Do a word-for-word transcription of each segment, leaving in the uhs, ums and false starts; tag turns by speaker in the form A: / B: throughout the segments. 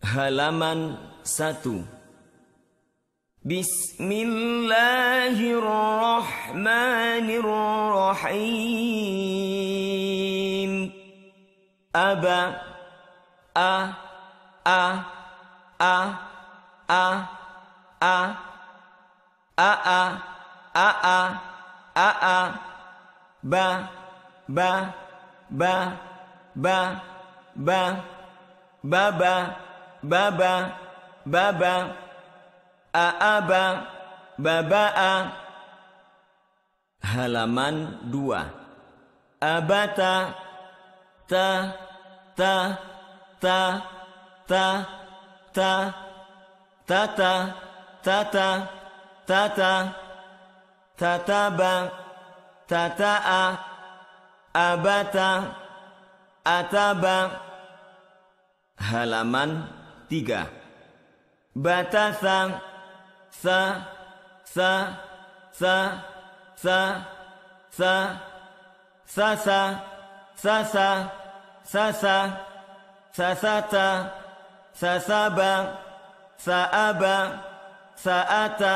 A: Halaman satu. Bismillahirrahmanirrahim. Aba, a, a, a, a, a, a, a, a, a, a, a, ba, ba, ba, ba, ba, baba, baba, baba, aaba, babaa. Halaman dua. Abata, ta, ta, ta, ta, ta, tata, tata, tata, tataba, tataa, abata, ataba. Halaman tiga. Batasa, sa, sa, sa, sa, sa, sasa, sasa, sasa, sasata, sasaba, saaba, saata.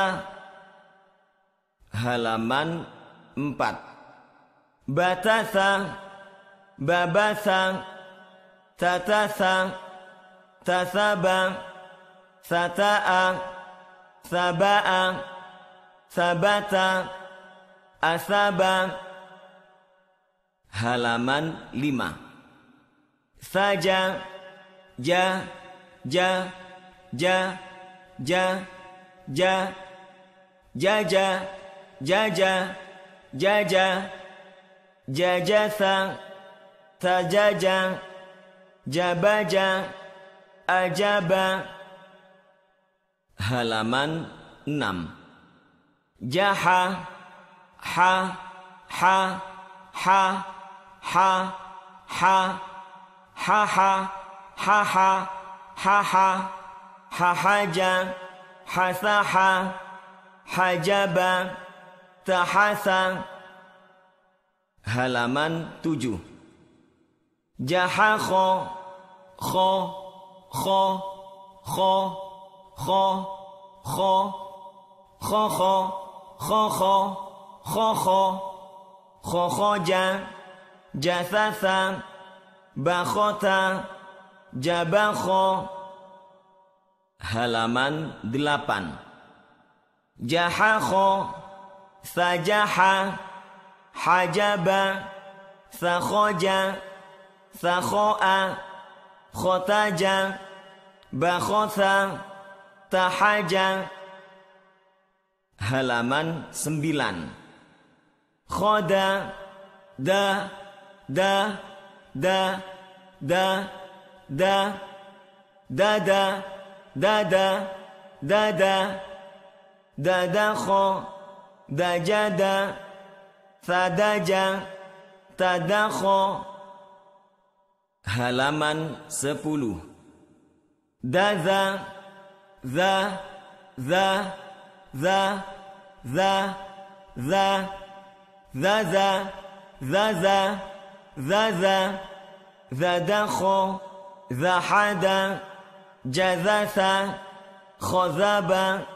A: Halaman empat. Batasa, babasa, tatasa, tasaba, sataa, sabaa, sabata, asaba. Halaman lima. Saja, ja, ja, ja, ja, ja, jaja, jaja, jaja, jajasa, tajaja, jabaja, ajaba. Halaman enam. Jaha, ha, ha, ha, ha, ha, ha, ha, ha, ha, ha, ha, hahaja, hasaha, hajaba, tahasa. Halaman tujuh. Jahakho, kho, kho, kho, kho, kho, kho, kho, kho, kho, kho, kho, kho, khoja, jasasa, bakhota, jabakho. Halaman delapan. Jahakho, sajaha, hajaba, sakhoja, sakhoa, khotaja, bakhotha, tahaja. Halaman sembilan. Khoda, da, da, da, da, da, dada, dada, dada, dadakho, dajada, sadaja, tadakho. Halaman sepuluh. Daza, za, za, za, za, za, zaza, zaza, zaza, zadakho, zahada, jazasa, khozaba.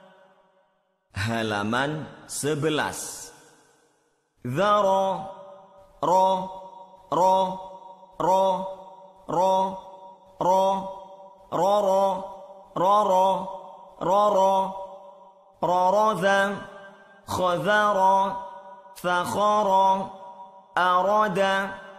A: Halaman sebelas. Zaro, ro, ro, ro, ro, ro, roro, roro, roro, roroza, khozaro, sakhoro, aroda.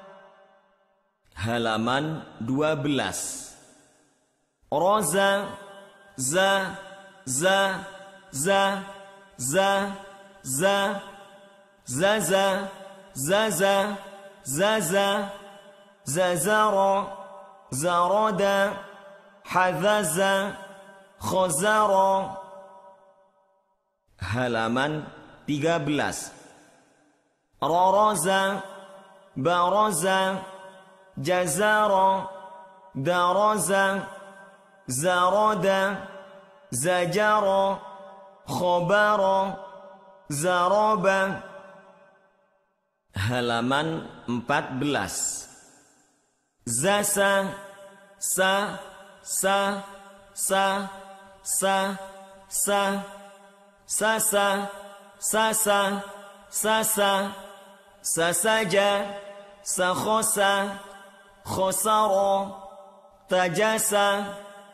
A: Halaman dua belas. Roza, za, za, za, za, za, zaza, zaza, zaza, zazaro, zaroda, hazaza, khozaro. Halaman tiga belas. Roroza, baroza, jazaro, daroza, zaroda, zajaro, khobaro, zaroba. Halaman empat belas. Zasa, sa, sa, sa, sa, sa, sa, sa, sa, sa, sa, sa, sa saja, sa khosa, khosaro, tajasa.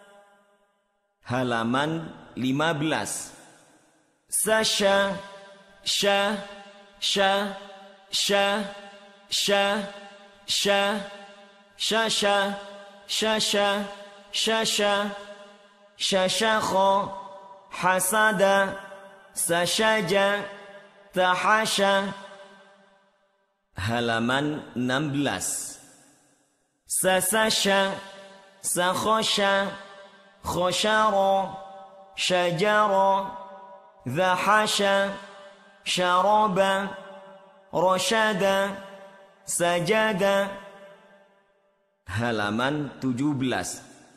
A: Halaman lima belas. Sasha, sha, sha, sha, sha, sha, sha, sha, sha, sha, sha, sha, sha, sha, kho, hasada, sashaja, tahasha. Halaman enam belas. Sasasha, sakhosha, khosharo, shajaro, dhahasha, sharaba, roshada, sajada. Halaman tujuh belas.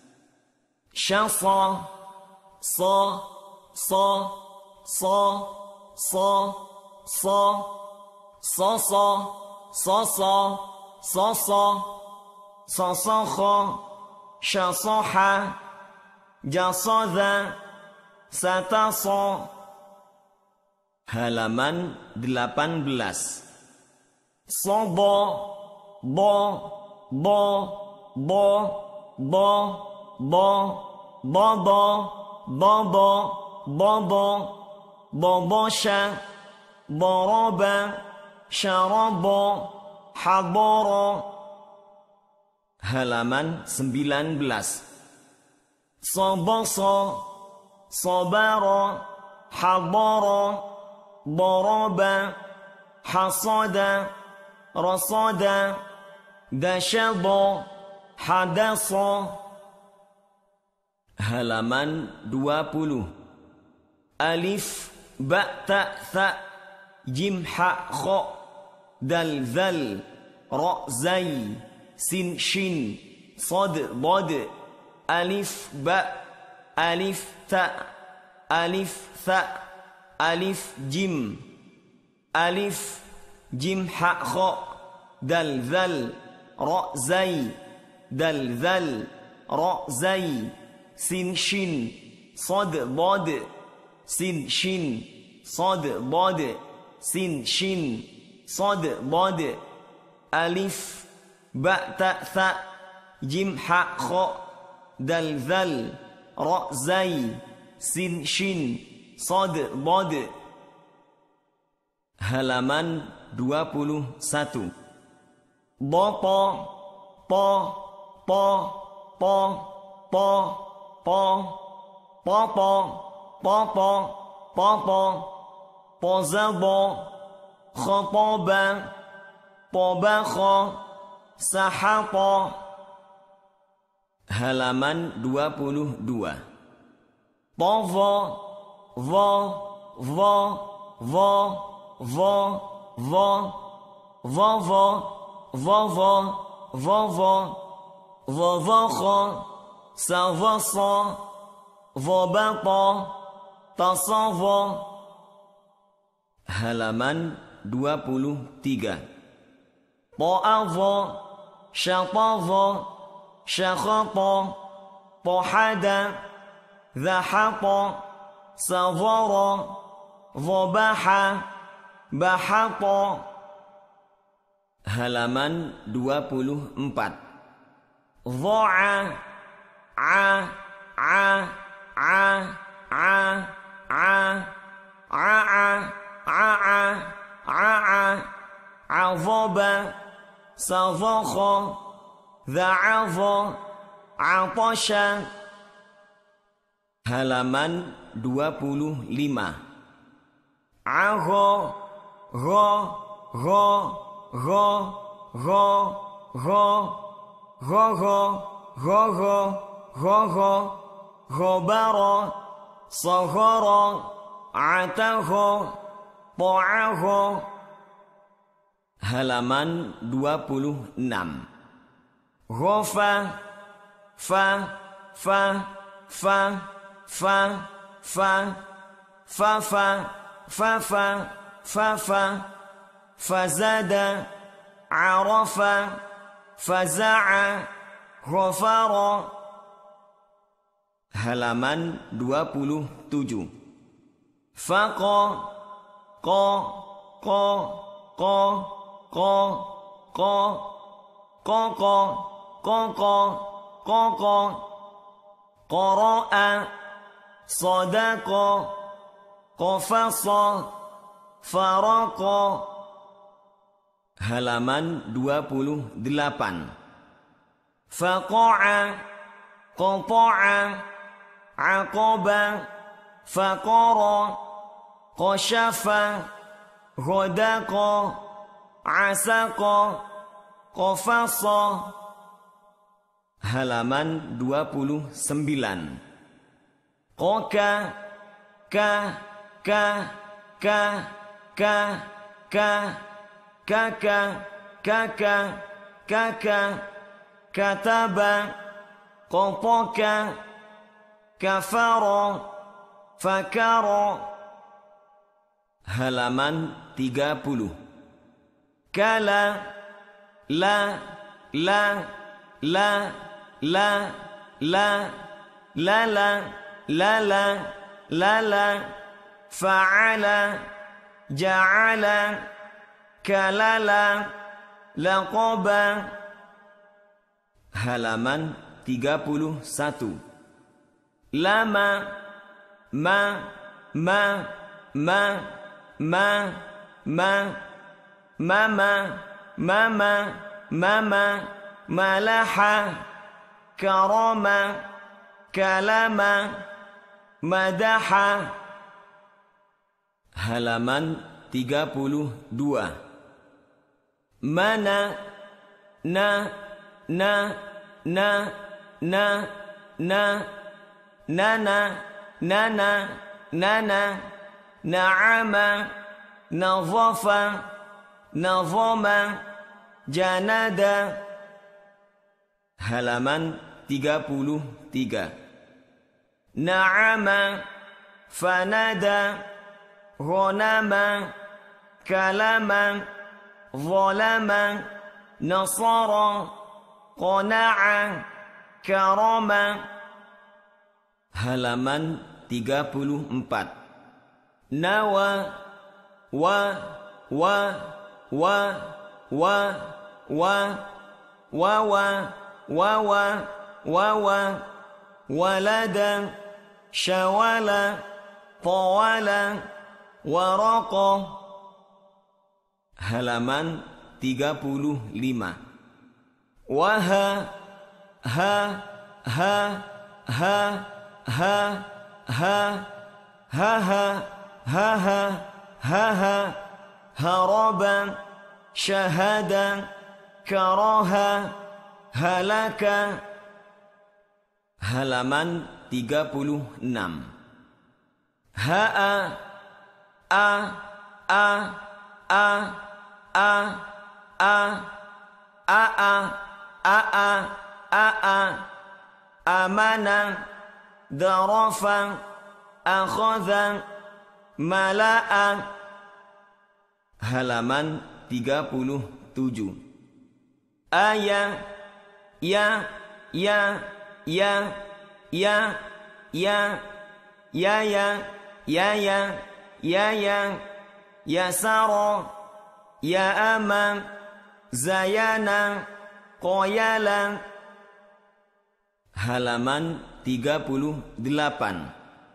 A: Syasa, sa, sa, sa, sa, sa, sa, sa, sa, sa, sa, sa, sa, sa, kha, syasaha, jasada, satasa. Halaman delapan belas. Sobo, bo, bo, bo, bo, bo, bobo, bobo, bobo, bobosha, boroba, syarabo, haboro. Halaman sembilan belas. Soboso, sobaro, haboro, boroba, hasada, rasada, dashabo, hadaso. Halaman dua puluh. Alif, ba, ta, tha, jim, ha, kho, dal, zal, ra, zai, sin, shin, sad, dad. Alif, ba, alif, ta, alif, tha, alif, jim, alif, jim, ha, kho, dal, zal, ra, zai, dal, zal, ra, zai, sin, shin, sad, dad, sin, shin, sad, dad, sin, shin, sad, dad. Alif, ba, ta, tha, jim, ha, kho, dal, zal, ra, zai, sin, shin, sad, dad. Halaman dua puluh satu. Bopo, po, po, po, po, po, popo, popo, popo, pozabo, khopoba, pobakho, sahapo. Halaman dua puluh dua. Povo, vo, vo, vo, vo, vo, vovo, vovo, vovo, vovokho, savoso, vobapo, tasavo. Halaman dua puluh tiga. Po'avo, syatavo, syakhapo, pohada, dhahapo, savoro, vobaha, bahapo. Halaman dua puluh empat. Dho'a, a, a, a, a, a, a, a, a, a, a, avoba, savokho, dha'avo, atasha. Halaman dua puluh lima. Aho, go, go, go, go, go, go, go, go, go, go, go, gobaro, sohoro, ataho, po'aho. Halaman dua puluh enam. Ghofa, fa, fa, fa, fa, fa, fa, fa, fa, fa, fa, fa, fazada, arafa, faza'a, ghafara. halaman dua puluh tujuh. Faqa qa qa qa qa qa qa qa qa qa qa qa qara'a sadaqa qafasa faraqa. Halaman dua puluh delapan. Faqa'a qata'a aqaba faqara qashafa ghadaqa asaqa qafasa. Halaman dua puluh sembilan. Qaka ka ka ka ka ka kaka kaka kaka kataba qataka kafara fakara. Halaman tiga puluh. Kala la la la la la la la la la la la fa'ala ja'ala kalala laqaba. Halaman tiga puluh satu. Lama ma ma ma ma ma mama mama mama malaha karama kalama madaha. Halaman tiga puluh dua. Mana na na na na na nana nana nana na'ama nadhafa nadhama janada. Halaman tiga puluh tiga. Na'ama fanada ghanama kalama zalama nasara qana'a karama. Halaman tiga puluh empat. Nawa wa wa wa wa wa wa wa wa wa wa wa walada syawala tawala waraqa. Halaman tiga puluh lima. Waha ha ha ha ha ha ha ha ha ha ha ha haraba syahada karaha halaka. Halaman tiga puluh enam. Ha'a a a a a a a a a a a a amana darafa akhadha mala'a. Halaman tiga puluh tujuh. Aya ya ya ya ya ya ya ya ya ya ya ya yasara ya ama zayana qayala. Halaman tiga puluh delapan.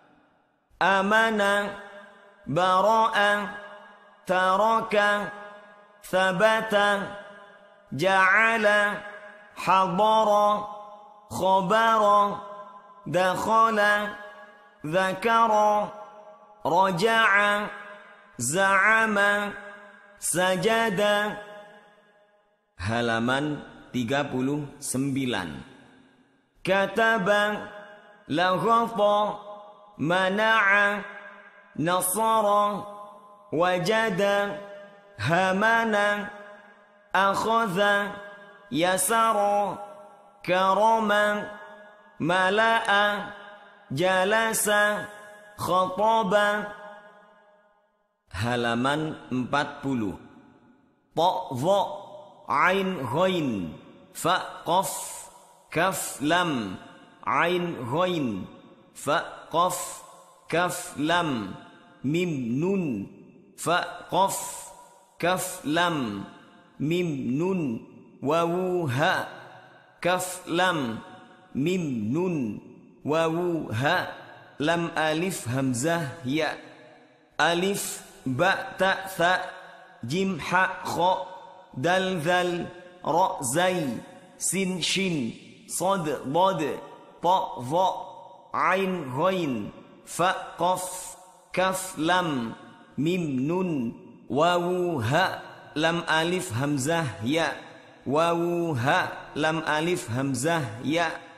A: Amana bara'a taraka thabata ja'ala hadara khabara dakhala dhakara raja'a za'ama sajada. Halaman tiga puluh sembilan. Kataba laghata mana'a nasara wajada hamana akhadha yasara karama mala'a jalasa khataba. Halaman empat puluh. Ta dha ain ghain fa qaf kaf lam ain ghain fa qaf kaf lam mim nun fa qaf kaf lam mim nun wawu ha kaf lam mim nun wawu ha lam alif hamzah ya alif ba ta tha jim ha kha dal zal ra zai sin shin sad dad ta dha ain ghain fa qaf kaf lam mim nun wawu ha lam alif hamzah ya wawu ha lam alif hamzah ya